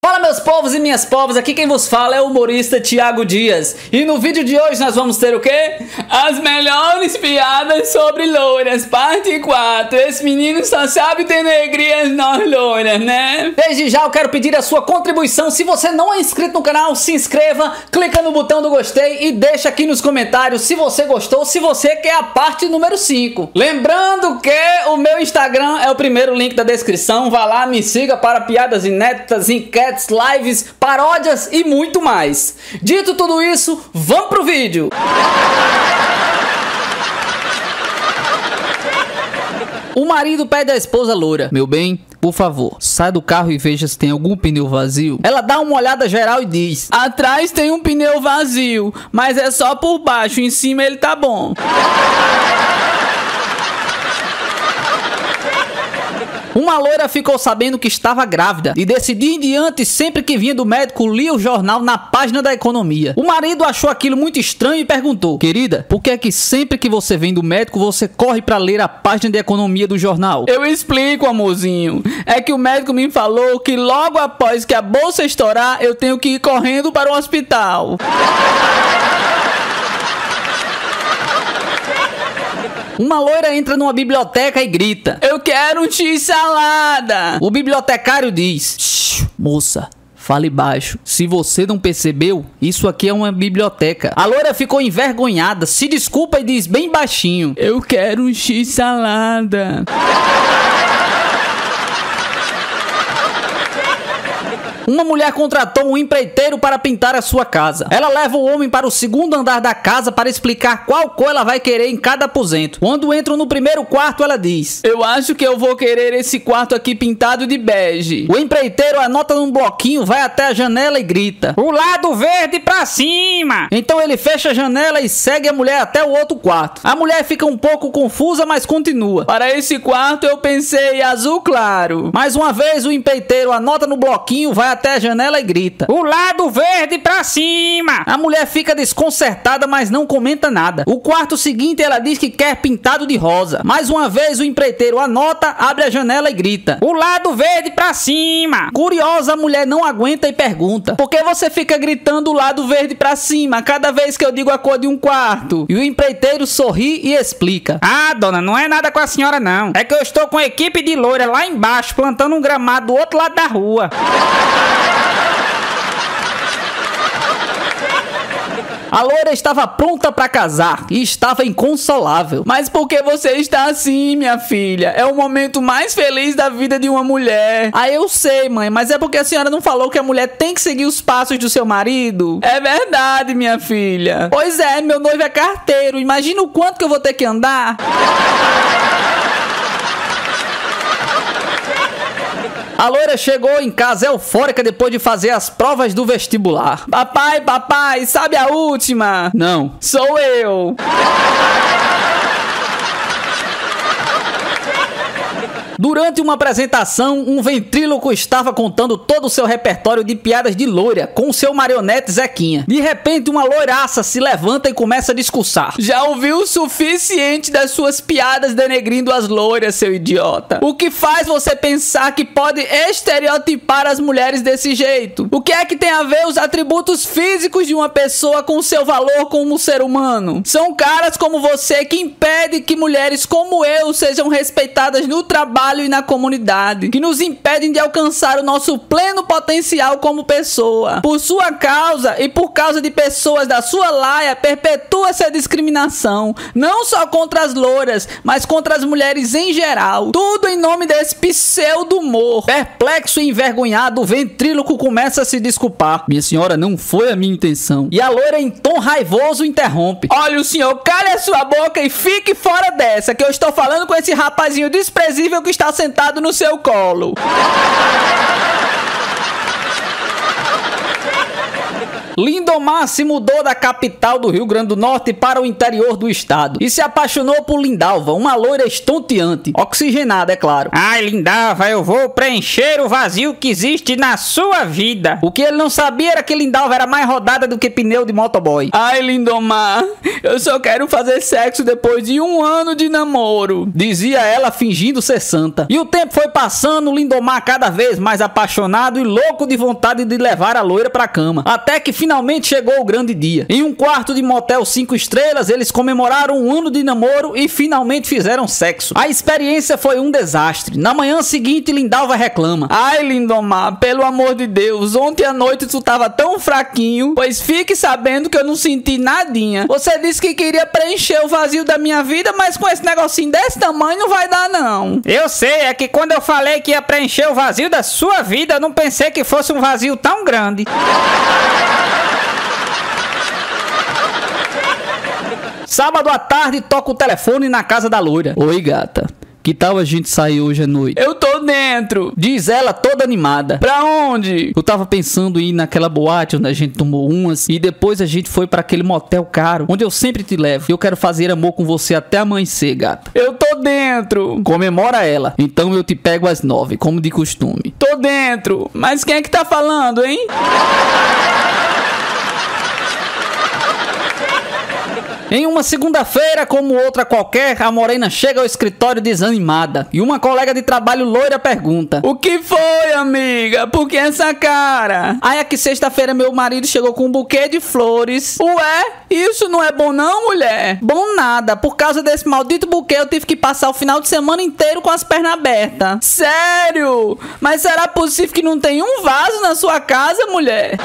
Fala meus povos e minhas povas, aqui quem vos fala é o humorista Thiago Dias. E no vídeo de hoje nós vamos ter o quê? As melhores piadas sobre loiras, parte 4. Esse menino só sabe denegrir as nós loiras, né? Desde já eu quero pedir a sua contribuição. Se você não é inscrito no canal, se inscreva, clica no botão do gostei e deixa aqui nos comentários se você gostou, se você quer a parte número 5. Lembrando que o meu Instagram é o primeiro link da descrição. Vá lá, me siga para piadas inéditas, enquetes, lives, paródias e muito mais. Dito tudo isso, vamos pro vídeo! O marido pede à esposa loura: meu bem, por favor, sai do carro e veja se tem algum pneu vazio. Ela dá uma olhada geral e diz: atrás tem um pneu vazio, mas é só por baixo, em cima ele tá bom. Uma loira ficou sabendo que estava grávida e decidiu em diante, sempre que vinha do médico, lia o jornal na página da economia. O marido achou aquilo muito estranho e perguntou: querida, por que é que sempre que você vem do médico você corre para ler a página de economia do jornal? Eu explico, amorzinho. É que o médico me falou que logo após que a bolsa estourar eu tenho que ir correndo para o hospital. Uma loira entra numa biblioteca e grita: eu quero um x-salada. O bibliotecário diz: shh, moça, fale baixo. Se você não percebeu, isso aqui é uma biblioteca. A loira ficou envergonhada, se desculpa e diz bem baixinho: eu quero um x-salada. Uma mulher contratou um empreiteiro para pintar a sua casa. Ela leva o homem para o segundo andar da casa para explicar qual cor ela vai querer em cada aposento. Quando entram no primeiro quarto, ela diz: eu acho que eu vou querer esse quarto aqui pintado de bege. O empreiteiro anota num bloquinho, vai até a janela e grita: o lado verde pra cima. Então ele fecha a janela e segue a mulher até o outro quarto. A mulher fica um pouco confusa, mas continua: para esse quarto eu pensei azul claro. Mais uma vez o empreiteiro anota no bloquinho, vai até a janela e grita: o lado verde pra cima. A mulher fica desconcertada, mas não comenta nada. O quarto seguinte ela diz que quer pintado de rosa. Mais uma vez o empreiteiro anota, abre a janela e grita: o lado verde pra cima. Curiosa, a mulher não aguenta e pergunta: por que você fica gritando o lado verde pra cima cada vez que eu digo a cor de um quarto? E o empreiteiro sorri e explica: ah, dona, não é nada com a senhora não. É que eu estou com a equipe de loira lá embaixo plantando um gramado do outro lado da rua. A loira estava pronta para casar e estava inconsolável. Mas por que você está assim, minha filha? É o momento mais feliz da vida de uma mulher. Ah, eu sei, mãe, mas é porque a senhora não falou que a mulher tem que seguir os passos do seu marido? É verdade, minha filha. Pois é, meu noivo é carteiro. Imagina o quanto que eu vou ter que andar. A loira chegou em casa eufórica depois de fazer as provas do vestibular. Papai, papai, sabe a última? Não, sou eu. Durante uma apresentação, um ventríloco estava contando todo o seu repertório de piadas de loira com o seu marionete Zequinha. De repente, uma loiraça se levanta e começa a discursar: já ouviu o suficiente das suas piadas denegrindo as loiras, seu idiota? O que faz você pensar que pode estereotipar as mulheres desse jeito? O que é que tem a ver os atributos físicos de uma pessoa com o seu valor como ser humano? São caras como você que impedem que mulheres como eu sejam respeitadas no trabalho e na comunidade, que nos impedem de alcançar o nosso pleno potencial como pessoa. Por sua causa e por causa de pessoas da sua laia, perpetua essa discriminação, não só contra as louras, mas contra as mulheres em geral. Tudo em nome desse pseudo-humor. Perplexo e envergonhado, o ventríloco começa a se desculpar: minha senhora, não foi a minha intenção. E a loira, em tom raivoso, interrompe: olha, o senhor, cale a sua boca e fique fora dessa, que eu estou falando com esse rapazinho desprezível que está sentado no seu colo. Lindomar se mudou da capital do Rio Grande do Norte para o interior do estado e se apaixonou por Lindalva, uma loira estonteante, oxigenada, é claro. Ai, Lindalva, eu vou preencher o vazio que existe na sua vida. O que ele não sabia era que Lindalva era mais rodada do que pneu de motoboy. Ai, Lindomar, eu só quero fazer sexo depois de 1 ano de namoro, dizia ela fingindo ser santa. E o tempo foi passando, Lindomar cada vez mais apaixonado e louco de vontade de levar a loira pra cama. Até que finalmente chegou o grande dia. Em um quarto de motel 5 estrelas, eles comemoraram 1 ano de namoro e finalmente fizeram sexo. A experiência foi um desastre. Na manhã seguinte, Lindalva reclama. Ai, Lindomar, pelo amor de Deus, ontem à noite tu tava tão fraquinho, pois fique sabendo que eu não senti nadinha. Você disse que queria preencher o vazio da minha vida, mas com esse negocinho desse tamanho não vai dar não. Eu sei, é que quando eu falei que ia preencher o vazio da sua vida, eu não pensei que fosse um vazio tão grande. Sábado à tarde, toca o telefone na casa da loira. Oi, gata. Que tal a gente sair hoje à noite? Eu tô dentro, diz ela toda animada. Pra onde? Eu tava pensando em ir naquela boate onde a gente tomou umas e depois a gente foi pra aquele motel caro, onde eu sempre te levo. Eu quero fazer amor com você até amanhecer, gata. Eu tô dentro. Comemora ela. Então eu te pego às 9, como de costume. Tô dentro. Mas quem é que tá falando, hein? Em uma segunda-feira, como outra qualquer, a morena chega ao escritório desanimada e uma colega de trabalho loira pergunta: o que foi, amiga? Por que essa cara? Ai, é que sexta-feira meu marido chegou com um buquê de flores. Ué, isso não é bom não, mulher? Bom nada, por causa desse maldito buquê eu tive que passar o final de semana inteiro com as pernas abertas. Sério? Mas será possível que não tem um vaso na sua casa, mulher?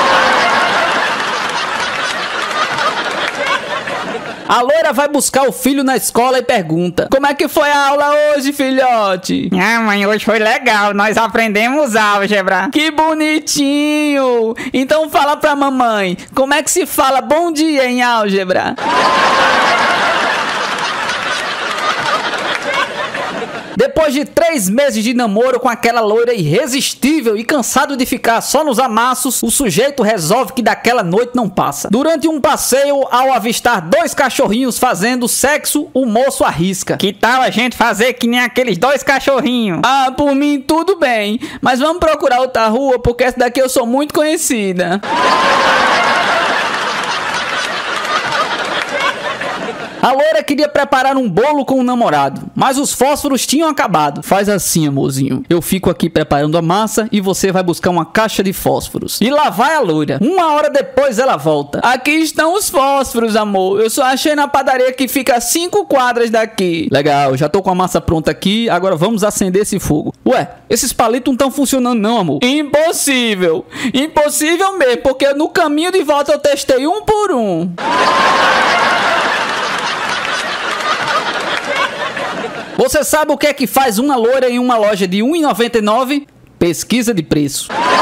A loira vai buscar o filho na escola e pergunta: como é que foi a aula hoje, filhote? Ah, mãe, hoje foi legal. Nós aprendemos álgebra. Que bonitinho! Então fala pra mamãe, como é que se fala bom dia em álgebra? Depois de 3 meses de namoro com aquela loira irresistível e cansado de ficar só nos amassos, o sujeito resolve que daquela noite não passa. Durante um passeio, ao avistar 2 cachorrinhos fazendo sexo, o moço arrisca: que tal a gente fazer que nem aqueles 2 cachorrinhos? Ah, por mim tudo bem, mas vamos procurar outra rua, porque essa daqui eu sou muito conhecida. A loira queria preparar um bolo com o namorado, mas os fósforos tinham acabado. Faz assim, amorzinho. Eu fico aqui preparando a massa e você vai buscar uma caixa de fósforos. E lá vai a loira. 1 hora depois ela volta. Aqui estão os fósforos, amor. Eu só achei na padaria que fica a 5 quadras daqui. Legal, já tô com a massa pronta aqui. Agora vamos acender esse fogo. Ué, esses palitos não estão funcionando não, amor. Impossível. Impossível mesmo, porque no caminho de volta eu testei 1 por 1. Você sabe o que é que faz uma loira em uma loja de R$ 1,99? Pesquisa de preço.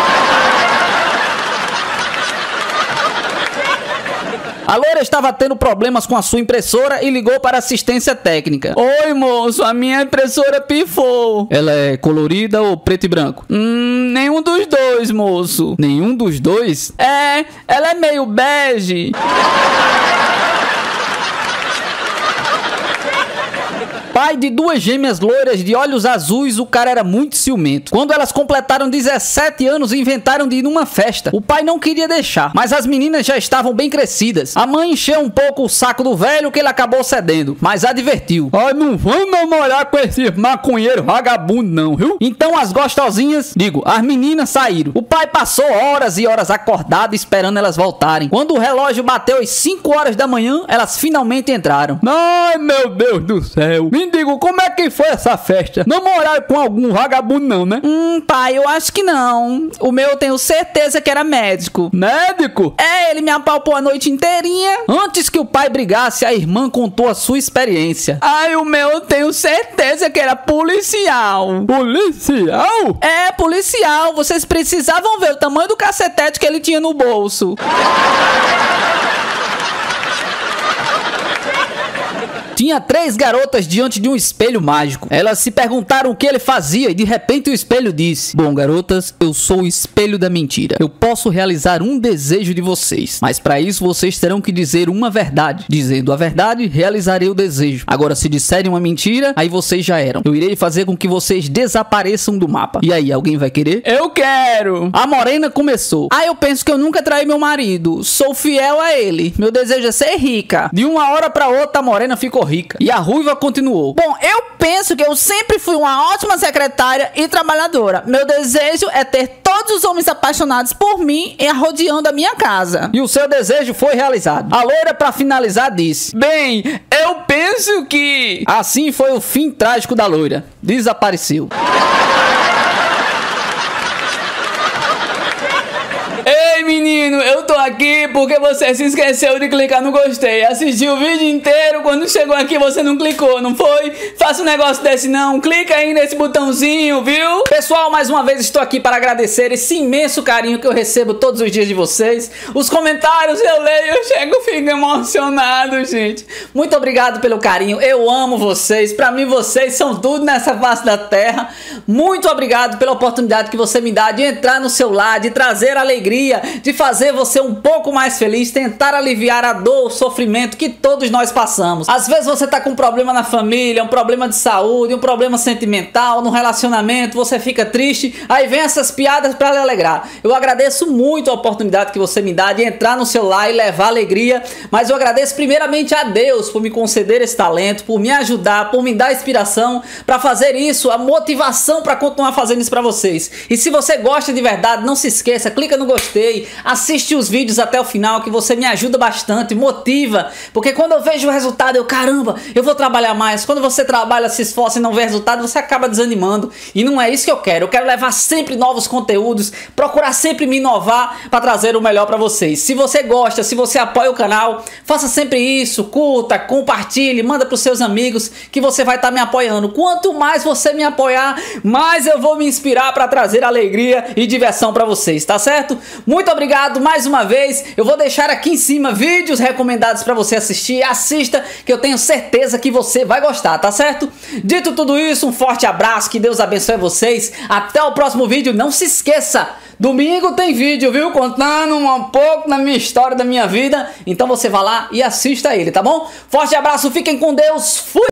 A loira estava tendo problemas com a sua impressora e ligou para a assistência técnica. Oi, moço, a minha impressora pifou. Ela é colorida ou preto e branco? Nenhum dos dois, moço. Nenhum dos dois? É, ela é meio bege. Pai de 2 gêmeas loiras de olhos azuis, o cara era muito ciumento. Quando elas completaram 17 anos, inventaram de ir numa festa. O pai não queria deixar, mas as meninas já estavam bem crescidas. A mãe encheu um pouco o saco do velho, que ele acabou cedendo, mas advertiu: ai, não vão namorar com esse maconheiro vagabundo não, viu? Então as gostosinhas, as meninas saíram. O pai passou horas e horas acordado esperando elas voltarem. Quando o relógio bateu às 5 horas da manhã, elas finalmente entraram. Ai, meu Deus do céu. Me diga, como é que foi essa festa? Namoraram com algum vagabundo não, né? Pai, eu acho que não. O meu eu tenho certeza que era médico. Médico? É, ele me apalpou a noite inteirinha. Antes que o pai brigasse, a irmã contou a sua experiência. Ai, o meu eu tenho certeza que era policial. Policial? É, policial. Vocês precisavam ver o tamanho do cacetete que ele tinha no bolso. Tinha 3 garotas diante de um espelho mágico. Elas se perguntaram o que ele fazia e de repente o espelho disse: bom, garotas, eu sou o espelho da mentira. Eu posso realizar um desejo de vocês, mas para isso vocês terão que dizer uma verdade. Dizendo a verdade, realizarei o desejo. Agora, se disserem uma mentira, aí vocês já eram. Eu irei fazer com que vocês desapareçam do mapa. E aí, alguém vai querer? Eu quero! A morena começou: eu penso que eu nunca traí meu marido. Sou fiel a ele. Meu desejo é ser rica. De uma hora pra outra, a morena ficou rica. E a ruiva continuou: bom, eu penso que eu sempre fui uma ótima secretária e trabalhadora. Meu desejo é ter todos os homens apaixonados por mim e rodeando a minha casa. E o seu desejo foi realizado. A loira, pra finalizar, disse: bem, eu penso que... Assim foi o fim trágico da loira. Desapareceu. Ei, menino, eu tô aqui porque você se esqueceu de clicar no gostei. Assistiu o vídeo inteiro, quando chegou aqui você não clicou, não foi? Faça um negócio desse não, clica aí nesse botãozinho, viu? Pessoal, mais uma vez estou aqui para agradecer esse imenso carinho que eu recebo todos os dias de vocês. Os comentários eu leio, eu chego, fico emocionado, gente. Muito obrigado pelo carinho, eu amo vocês. Pra mim vocês são tudo nessa face da terra. Muito obrigado pela oportunidade que você me dá de entrar no seu lar, de trazer alegria, de fazer você um pouco mais feliz, tentar aliviar a dor, o sofrimento que todos nós passamos. Às vezes você tá com um problema na família, um problema de saúde, um problema sentimental, no relacionamento, você fica triste, aí vem essas piadas pra lhe alegrar. Eu agradeço muito a oportunidade que você me dá de entrar no seu lar e levar alegria, mas eu agradeço primeiramente a Deus por me conceder esse talento, por me ajudar, por me dar inspiração pra fazer isso, a motivação pra continuar fazendo isso pra vocês. E se você gosta de verdade, não se esqueça, clica no gostei, assiste os vídeos até o final que você me ajuda bastante, motiva, porque quando eu vejo o resultado, caramba, eu vou trabalhar mais. Quando você trabalha, se esforça e não vê resultado, você acaba desanimando, e não é isso que eu quero levar sempre novos conteúdos, procurar sempre me inovar para trazer o melhor para vocês. Se você gosta, se você apoia o canal, faça sempre isso, curta, compartilhe, manda para os seus amigos que você vai estar me apoiando. Quanto mais você me apoiar, mais eu vou me inspirar para trazer alegria e diversão para vocês, tá certo? Muito obrigado mais uma vez. Eu vou deixar aqui em cima vídeos recomendados para você assistir. Assista, que eu tenho certeza que você vai gostar, tá certo? Dito tudo isso, um forte abraço, que Deus abençoe vocês. Até o próximo vídeo. Não se esqueça, domingo tem vídeo, viu? Contando um pouco da minha história, da minha vida. Então você vai lá e assista ele, tá bom? Forte abraço, fiquem com Deus. Fui!